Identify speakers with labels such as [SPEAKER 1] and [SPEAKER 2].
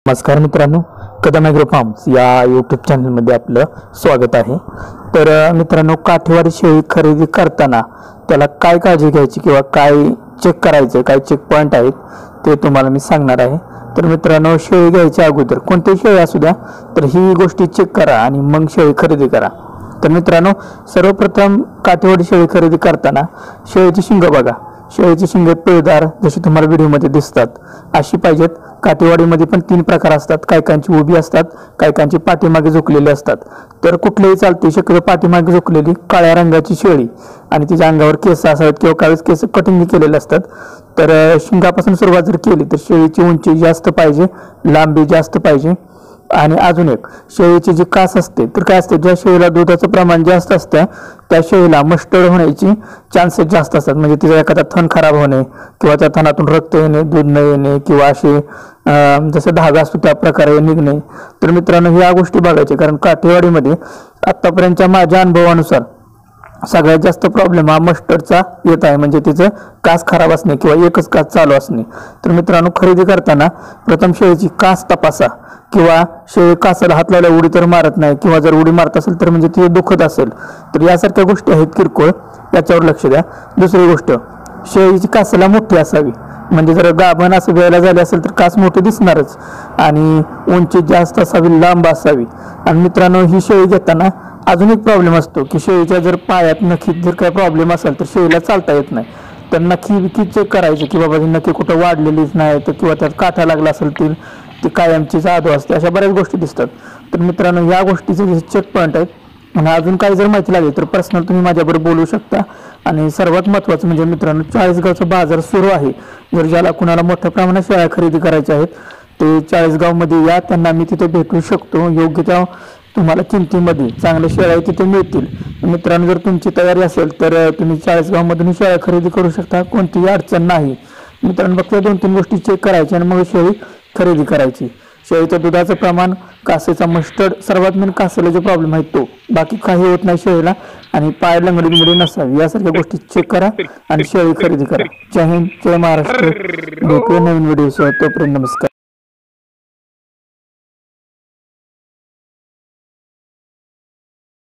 [SPEAKER 1] नमस्कार मित्रांनो, Kadam agro farms या यूट्यूब चॅनलमध्ये आपलं स्वागत आहे। तर मित्रांनो, काठेवाडी शेळी खरेदी करताना त्याला काय काळजी घ्यायची किंवा काय चेक करायचं, काय चेक पॉईंट आहेत ते तुम्हाला मी सांगणार आहे। तर मित्रांनो, शेळी घ्यायच्या अगोदर कोणतीही शेळी असू द्या तर ही गोष्टी चेक करा आणि मग शेळी खरेदी करा। तर मित्रांनो, सर्वप्रथम काठेवाडी शेळी खरेदी करताना शेळीची शिंग बघा। शेळीची शिंगे पिळदार जशी तुम्हाला व्हिडिओमध्ये दिसतात अशी पाहिजेत। काठेवाडीमध्ये पण 3 प्रकार असतात, कायकांची उभी असतात, कायकांची पाठीमागे झुकलेली असतात। तर कुठलेही चालते, शक्यतो पाठीमागे झुकलेली काळ्या रंगाची शेळी आणि तिच्या अंगावर केस असावेत किंवा काही केस कटिंग केलेले असतात। तर शिंगापासून सुरुवात जर केली तर शेळीची उंची जास्त पाहिजे, लांबी जास्त पाहिजे। आणि अजून एक, शेळीची जी कास असते तर काय असते, ज्या शेळीला दुधाचं प्रमाण जास्त असतं त्या शेळीला मस्टर्ड होण्याची चान्सेस जास्त असतात। म्हणजे तिचा एखादा थन खराब होणे किंवा त्या थनातून रक्त येणे, दूध न येणे किंवा असे जसं धागा असतो त्या प्रकारे निघणे। तर मित्रांनो, ह्या गोष्टी बघायच्या, कारण काठेवाडीमध्ये आतापर्यंतच्या माझ्या अनुभवानुसार सगळ्यात जास्त प्रॉब्लेम हा मस्टर्डचा येत आहे, म्हणजे तिचं कास खराब असणे किंवा एकच कास चालू असणे। तर मित्रांनो, खरेदी करताना प्रथम शेळीची कास तपासा, किंवा शेळी कासाला हात लावल्या उडी तर मारत नाही किंवा जर उडी मारत असेल तर म्हणजे ती दुखत असेल तर यासारख्या गोष्टी आहेत किरकोळ, याच्यावर लक्ष द्या। दुसरी गोष्ट, शेळीची कासाला मोठी असावी, म्हणजे जर गाभण असं वेळेला झाली असेल तर कास मोठी दिसणारच, आणि उंची जास्त असावी, लांब असावी। आणि मित्रांनो, ही शेळी घेताना अजून एक प्रॉब्लेम असतो की शेळीच्या जर पायात नखीत जर काही प्रॉब्लेम असेल तर शेळीला चालता येत नाही। तर नखी चेक करायची की बाबा ही नखी कुठं वाढलेलीच नाही, तर किंवा त्यात काठा लागला असेल ती कायमची जादू असते, अशा बऱ्याच गोष्टी दिसतात। तर मित्रांनो, या गोष्टीचे जे चेक पॉईंट आहेत आणि अजून काही जर माहिती लागली तर पर्सनल तुम्ही माझ्याबरोबर बोलू शकता। आणि सर्वात महत्त्वाचं म्हणजे मित्रांनो, चाळीसगावचा बाजार सुरू आहे। जर ज्याला कुणाला मोठ्या प्रमाणात शेळ्या खरेदी करायच्या आहेत ते चाळीसगावमध्ये या, त्यांना मी तिथे भेटू शकतो। योग्य त्या तुम्हाला किमतीमध्ये चांगल्या शेळ्या तिथे मिळतील। मित्रांनो, जर तुमची तयारी असेल तर तुम्ही चाळीसगावमधून शेळ्या खरेदी करू शकता, कोणतीही अडचण नाही। मित्रांनो, फक्त 2-3 गोष्टी चेक करायच्या आणि मग शेळी खरेदी करायची। शेळीचं दुधाचं प्रमाण, कासेचा मस्टर्ड, सर्वात मेन कासेला जो प्रॉब्लेम आहे तो, बाकी काही होत नाही शेळीला, आणि पाय लंगडी नसावी, यासारख्या गोष्टी चेक करा आणि शेळी खरेदी करा। जय हिंद, जय महाराष्ट्र। भेटूया नवीन व्हिडिओसह, तोपर्यंत नमस्कार।